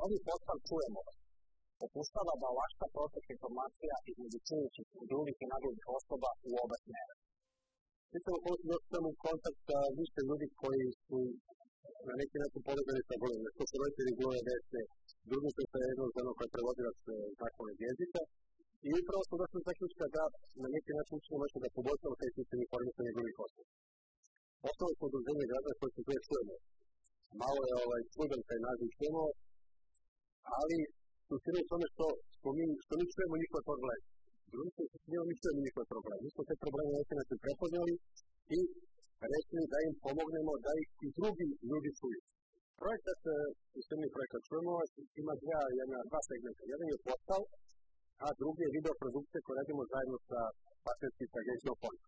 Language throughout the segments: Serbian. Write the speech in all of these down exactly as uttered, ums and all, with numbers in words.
Novi portal Čujemo vas pokušava da olakša protok informacija između čujućih i drugih i naglednih osoba u oba smjera. Mi ćemo doći u kontakt sa više ljudi koji su na neki način povezani sa Glujom. To su roditelji Gluje Vesne, drugi su sa jednom ženom koja je prevodilac znakovnog jezika. I upravo smo došli do zaključka da na neki način učimo nešto da poboljšamo taj sistem informisanja drugih osoba. Osnovno smo udruženje građana koji se zove Čujemo. Malo je ovaj, čudan taj naziv Čujemo, ali suština je tome što, što, mi, što mi čujemo njihove probleme. Drugi su suština, mi čujemo njihove probleme. Mi smo te probleme na neki način prepoznali i rekli da im pomognemo da ih i drugi ljudi čuju. Projekat, suština projekat Čujemo ima dva, jedna, dva segmenta. Jedan je portal, a drugi je videoprodukcija koju radimo zajedno sa partnerskim sa agencijom Fonda.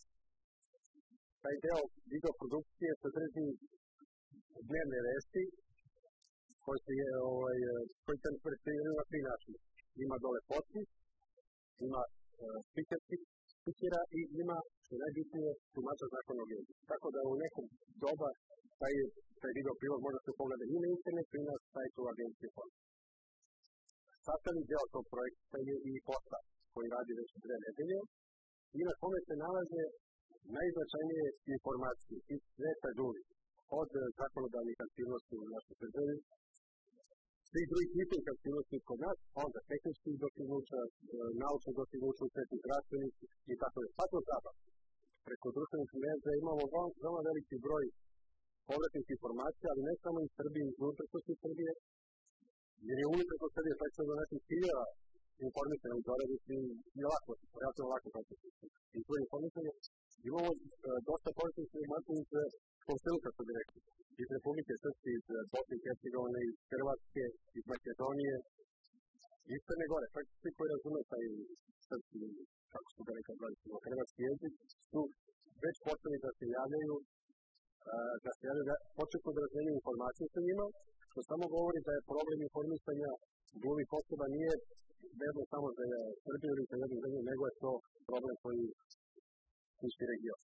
Taj deo videoprodukcije sadrži dnevne vesti koji se je, ovaj, koji se predstavljaju na tri načina. Ima dole potpis, ima uh, spikerski spikera i ima, što je najbitnije, tumača znakovnog jezika. Tako da u nekom doba taj, taj video prilog može se pogledati i na internetu i na sajtu agencije Fonda. Sastavni deo tog projekta je i portal koji radi već dve nedelje i na kome se nalaze najznačajnije informacije iz sveta ljudi, od zakonodavnih aktivnosti u našoj državi, svih drugih njihovih aktivnosti kod nas, onda tehničkih dostignuća, naučnih dostignuća u svetu zdravstvenih i tako je. Pa to zabav. Preko društvenih mreža imamo veoma veliki broj povratnih informacija, ali ne samo iz Srbije, iz unutrašnjosti Srbije, jer je unutrašnjost Srbije praktično do naših ciljeva informisanja u Zoravici je lako, relativno lako praktično. Izvoj informisanja. Imamo uh, dosta povratnih informacija iz komšiluka, što bi rekli. Iz Republike Srpske, iz Bosne i Hercegovine, iz Hrvatske, iz Makedonije, iz Crne Gore. Praktično svi koji razume taj srpski, kako su ga rekao, hrvatski jezik, su već počeli da se javljaju, uh, da se javljaju, da početno da razmenjuju informacije sa njima, što samo govori da je problem informisanja gluvih osoba nije vezan samo za Srbiju ili za jednu zemlju, nego je to problem koji tišti region.